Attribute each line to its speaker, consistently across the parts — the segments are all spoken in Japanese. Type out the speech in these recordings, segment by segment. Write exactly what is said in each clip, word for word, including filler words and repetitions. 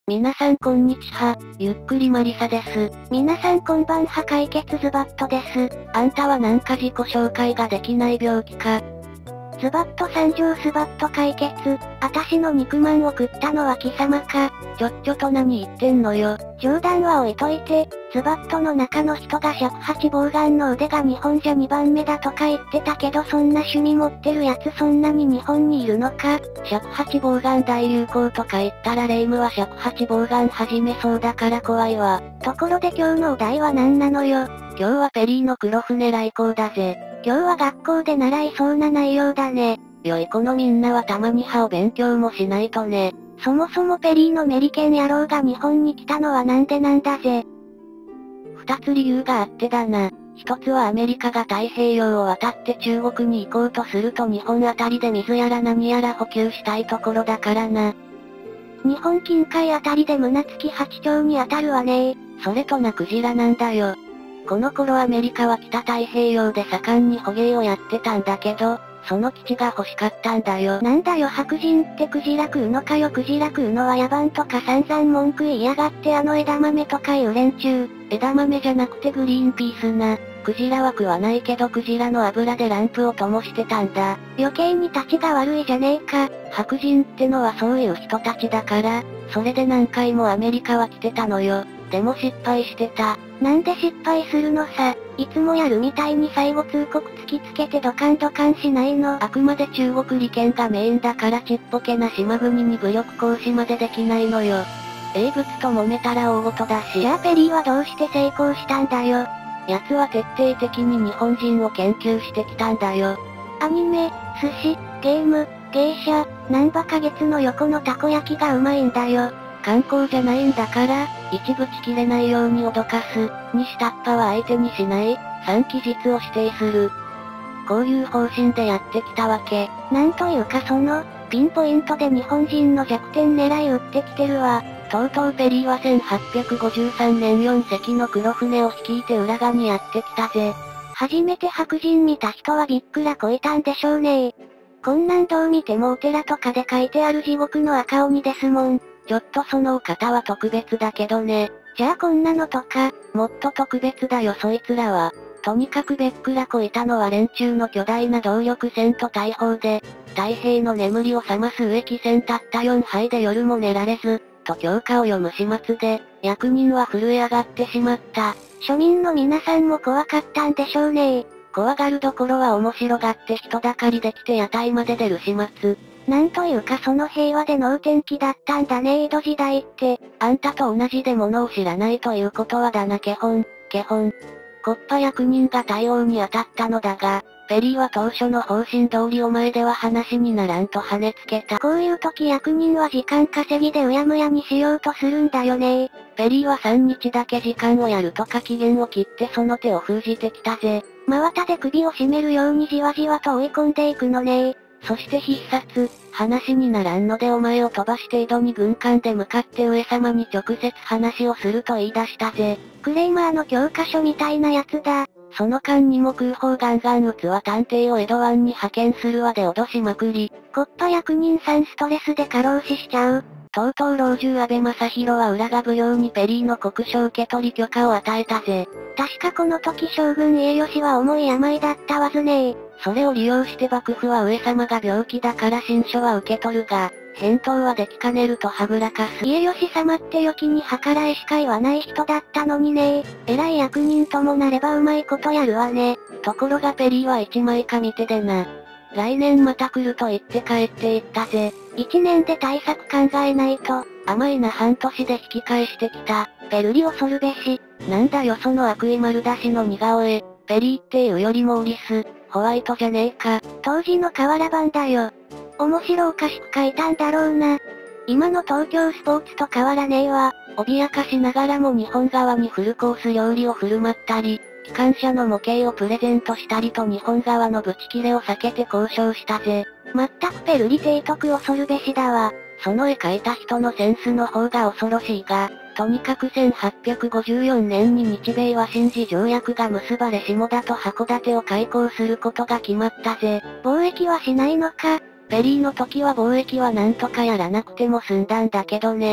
Speaker 1: 皆さんこんにちは、ゆっくりマリサです。
Speaker 2: 皆さんこんばんは、解決ズバットです。
Speaker 1: あんたはなんか自己紹介ができない病気か？
Speaker 2: ズバット参上スバット解決。あたしの肉まんを食ったのは貴様か。
Speaker 1: ちょっちょと何言ってんのよ。
Speaker 2: 冗談は置いといて、ズバットの中の人が尺八棒眼の腕が日本じゃにばんめだとか言ってたけど、そんな趣味持ってるやつそんなに日本にいるのか？
Speaker 1: 尺八棒眼大流行とか言ったらレイムは尺八棒眼始めそうだから怖いわ。
Speaker 2: ところで今日のお題は何なのよ。
Speaker 1: 今日はペリーの黒船来航だぜ。
Speaker 2: 今日は学校で習いそうな内容だね。
Speaker 1: 良い子のみんなはたまに歯を勉強もしないとね。
Speaker 2: そもそもペリーのメリケン野郎が日本に来たのはなんでなんだぜ。
Speaker 1: 二つ理由があってだな。一つはアメリカが太平洋を渡って中国に行こうとすると日本あたりで水やら何やら補給したいところだからな。
Speaker 2: 日本近海あたりで胸月八丁に当たるわねー。
Speaker 1: それとなクジラなんだよ。この頃アメリカは北太平洋で盛んに捕鯨をやってたんだけど、その基地が欲しかったんだよ。
Speaker 2: なんだよ白人ってクジラ食うのかよ。クジラ食うのは野蛮とか散々文句言いやがって、あの枝豆とかいう連中。
Speaker 1: 枝豆じゃなくてグリーンピースな。クジラは食わないけどクジラの油でランプを灯してたんだ。
Speaker 2: 余計に立ちが悪いじゃねえか。
Speaker 1: 白人ってのはそういう人たちだから、それで何回もアメリカは来てたのよ。でも失敗してた。
Speaker 2: なんで失敗するのさ。いつもやるみたいに最後通告突きつけてドカンドカンしないの。
Speaker 1: あくまで中国利権がメインだからちっぽけな島国に武力行使までできないのよ。英仏と揉めたら大事だし。
Speaker 2: じゃあペリーはどうして成功したんだよ。
Speaker 1: 奴は徹底的に日本人を研究してきたんだよ。
Speaker 2: アニメ、寿司、ゲーム、芸者、なんば花月の横のたこ焼きがうまいんだよ。
Speaker 1: 観光じゃないんだから、一部ち切れないように脅かす、に下っ端は相手にしない、三期日を指定する。こういう方針でやってきたわけ。
Speaker 2: なんというかその、ピンポイントで日本人の弱点狙い撃ってきてるわ。
Speaker 1: とうとうペリーはせんはっぴゃくごじゅうさんねんよん隻の黒船を率いて浦賀にやってきたぜ。
Speaker 2: 初めて白人見た人はびっくらこいたんでしょうね。こんなんどう見てもお寺とかで書いてある地獄の赤鬼ですもん。
Speaker 1: ちょっとそのお方は特別だけどね。
Speaker 2: じゃあこんなのとか、
Speaker 1: もっと特別だよそいつらは。とにかくべっくらこいたのは連中の巨大な動力船と大砲で、太平の眠りを覚ます植木船たったよんはいで夜も寝られず、と教科を読む始末で、役人は震え上がってしまった。
Speaker 2: 庶民の皆さんも怖かったんでしょうね。
Speaker 1: 怖がるどころは面白がって人だかりできて屋台まで出る始末。
Speaker 2: なんというかその平和で能天気だったんだね江戸時代って。
Speaker 1: あんたと同じで物を知らないということはだなけほん、けほん。コッパ役人が対応に当たったのだが、ペリーは当初の方針通りお前では話にならんと跳ねつけた。
Speaker 2: こういう時役人は時間稼ぎでうやむやにしようとするんだよね。
Speaker 1: ペリーはさんにちだけ時間をやるとか期限を切ってその手を封じてきたぜ。
Speaker 2: 真綿で首を絞めるようにじわじわと追い込んでいくのね。
Speaker 1: そして必殺、話にならんのでお前を飛ばして井戸に軍艦で向かって上様に直接話をすると言い出したぜ。
Speaker 2: クレイマーの教科書みたいなやつだ。
Speaker 1: その間にも空砲ガンガン撃つわ探偵を江戸湾に派遣するわで脅しまくり。
Speaker 2: コッパ役人さんストレスで過労死しちゃう。
Speaker 1: とうとう老中安倍正弘は浦賀奉行にペリーの国書受け取り許可を与えたぜ。
Speaker 2: 確かこの時将軍家吉は重い病だったわずね。
Speaker 1: それを利用して幕府は上様が病気だから新書は受け取るが、返答はできかねるとはぐらかす。
Speaker 2: 家吉様って良きに計らいしか言わない人だったのにね。偉い役人ともなればうまいことやるわね。
Speaker 1: ところがペリーは一枚か見てでな。来年また来ると言って帰っていったぜ。
Speaker 2: 一年で対策考えないと。
Speaker 1: 甘いな半年で引き返してきた。
Speaker 2: ペルリ恐るべし。
Speaker 1: なんだよその悪意丸出しの似顔絵。ペリーっていうよりもウリス、ホワイトじゃねえか。
Speaker 2: 当時の瓦版だよ。面白おかしく書いたんだろうな。今の東京スポーツと変わらねえわ。
Speaker 1: 脅かしながらも日本側にフルコース料理を振る舞ったり、機関車の模型をプレゼントしたりと日本側のブチ切れを避けて交渉したぜ。
Speaker 2: まったくペルリ提督恐るべしだわ。
Speaker 1: その絵描いた人のセンスの方が恐ろしいが、とにかくせんはっぴゃくごじゅうよねんに日米和親事条約が結ばれ下田と函館を開港することが決まったぜ。
Speaker 2: 貿易はしないのか？
Speaker 1: ペリーの時は貿易はなんとかやらなくても済んだんだけどね。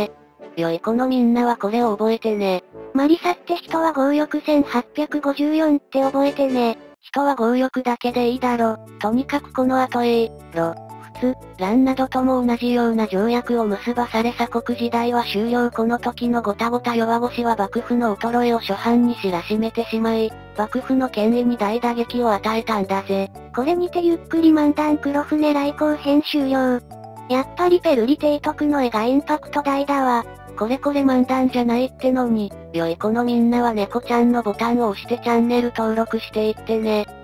Speaker 1: 良い子のみんなはこれを覚えてね。
Speaker 2: マリサって人は強欲せんはっぴゃくごじゅうよんって覚えてね。
Speaker 1: 人は強欲だけでいいだろ。とにかくこの後 A、ロ、仏、蘭などとも同じような条約を結ばされ鎖国時代は終了。この時のごたごた弱腰は幕府の衰えを初版に知らしめてしまい、幕府の権威に大打撃を与えたんだぜ。
Speaker 2: これにてゆっくり漫談黒船来航編終了。やっぱりペルリ提督の絵がインパクト大だわ。
Speaker 1: これこれ漫談じゃないってのに、良い子のみんなは猫ちゃんのボタンを押してチャンネル登録していってね。